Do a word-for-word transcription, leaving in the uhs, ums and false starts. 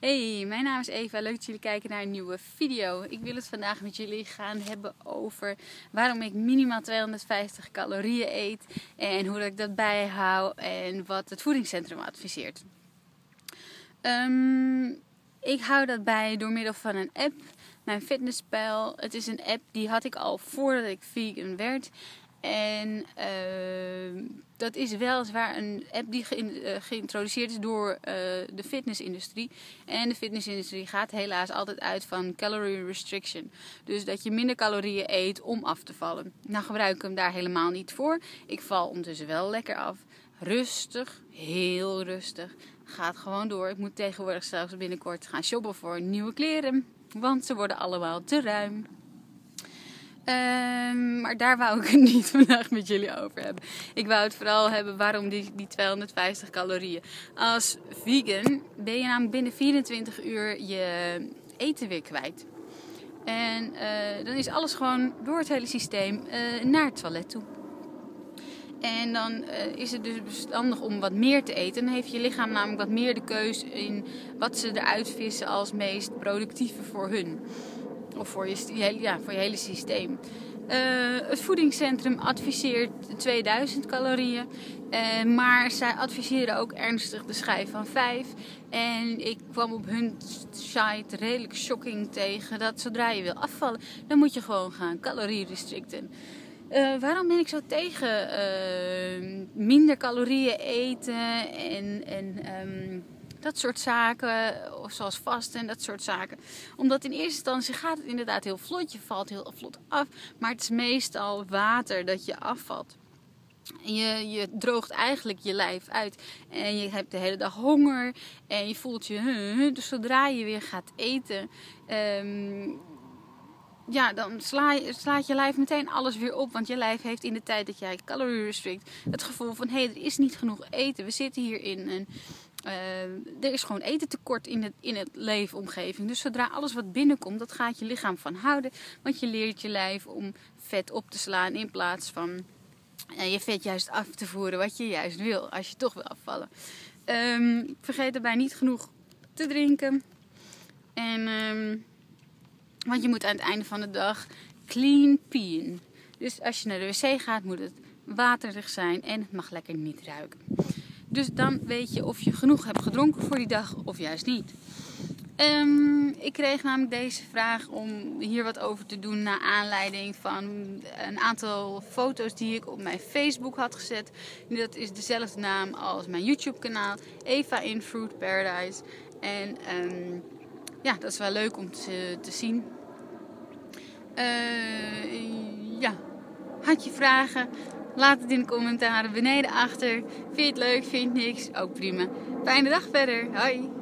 Hey, mijn naam is Eva. Leuk dat jullie kijken naar een nieuwe video. Ik wil het vandaag met jullie gaan hebben over waarom ik minimaal tweehonderdvijftig calorieën eet en hoe dat ik dat bijhoud en wat het voedingscentrum adviseert. Um, ik hou dat bij door middel van een app, mijn Fitnesspal. Het is een app die had ik al voordat ik vegan werd. En uh, dat is weliswaar een app die ge- uh, geïntroduceerd is door uh, de fitnessindustrie. En de fitnessindustrie gaat helaas altijd uit van calorie restriction. Dus dat je minder calorieën eet om af te vallen. Nou gebruik ik hem daar helemaal niet voor. Ik val ondertussen wel lekker af. Rustig, heel rustig. Gaat gewoon door. Ik moet tegenwoordig zelfs binnenkort gaan shoppen voor nieuwe kleren. Want ze worden allemaal te ruim. Um, maar daar wou ik het niet vandaag met jullie over hebben. Ik wou het vooral hebben waarom die, die tweehonderdvijftig calorieën. Als vegan ben je namelijk binnen vierentwintig uur je eten weer kwijt. En uh, dan is alles gewoon door het hele systeem uh, naar het toilet toe. En dan uh, is het dus verstandig om wat meer te eten. Dan heeft je lichaam namelijk wat meer de keus in wat ze eruit vissen als meest productieve voor hun. Of voor je, ja, voor je hele systeem. Uh, het voedingscentrum adviseert tweeduizend calorieën. Uh, maar zij adviseren ook ernstig de schijf van vijf. En ik kwam op hun site redelijk shocking tegen dat zodra je wil afvallen, dan moet je gewoon gaan calorie restricten. Uh, waarom ben ik zo tegen uh, minder calorieën eten en... en um, dat soort zaken, of zoals vasten en dat soort zaken. Omdat in eerste instantie gaat het inderdaad heel vlot. Je valt heel vlot af. Maar het is meestal water dat je afvalt. Je, je droogt eigenlijk je lijf uit. En je hebt de hele dag honger. En je voelt je... Dus zodra je weer gaat eten... Um, ja, dan sla je, slaat je lijf meteen alles weer op. Want je lijf heeft in de tijd dat jij calorie restrict het gevoel van... Hé, hey, er is niet genoeg eten. We zitten hier in een... Uh, er is gewoon eten tekort in het, in het leefomgeving. Dus zodra alles wat binnenkomt, dat gaat je lichaam van houden. Want je leert je lijf om vet op te slaan in plaats van uh, je vet juist af te voeren wat je juist wil. Als je toch wil afvallen. Um, vergeet daarbij niet genoeg te drinken. En, um, want je moet aan het einde van de dag clean peeën. Dus als je naar de wc gaat, moet het waterig zijn en het mag lekker niet ruiken. Dus dan weet je of je genoeg hebt gedronken voor die dag of juist niet. Um, ik kreeg namelijk deze vraag om hier wat over te doen naar aanleiding van een aantal foto's die ik op mijn Facebook had gezet. Dat is dezelfde naam als mijn YouTube kanaal, Eva in Fruit Paradise. En um, ja, dat is wel leuk om te, te zien. Uh, ja, had je vragen? Laat het in de commentaren beneden achter. Vind je het leuk? Vind je het niks? Ook prima. Fijne dag verder. Hoi!